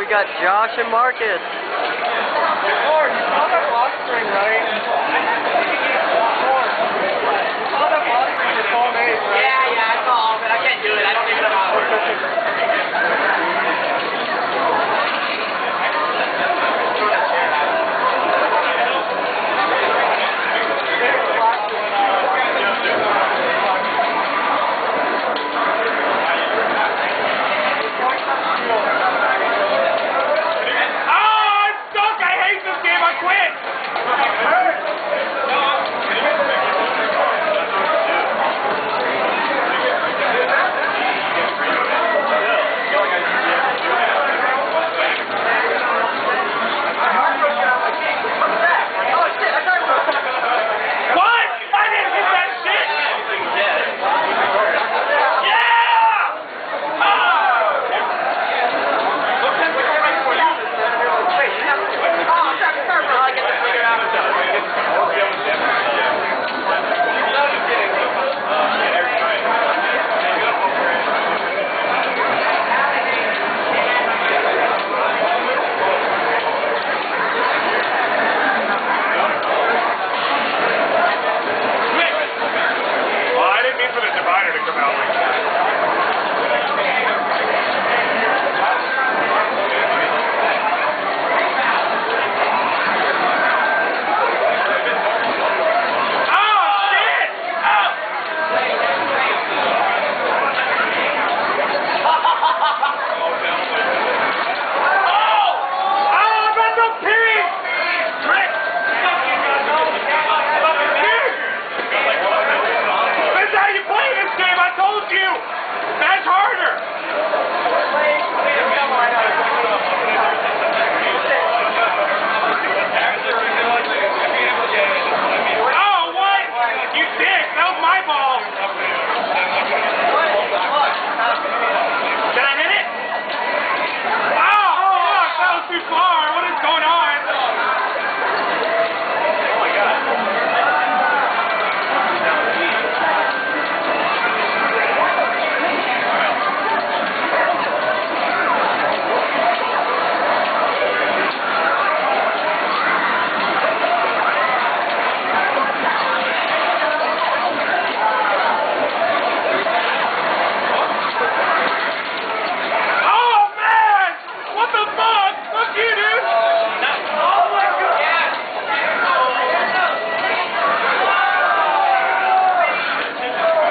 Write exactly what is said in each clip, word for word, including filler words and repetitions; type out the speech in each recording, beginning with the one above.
we got Josh and Marcus. Lord, you saw that lock string, right? Lord, you saw that lock string for twelve days, right? Yeah, yeah, I saw, but I can't do it. I don't even know how it works.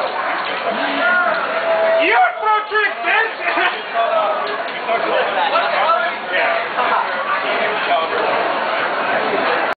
Trick, bitch!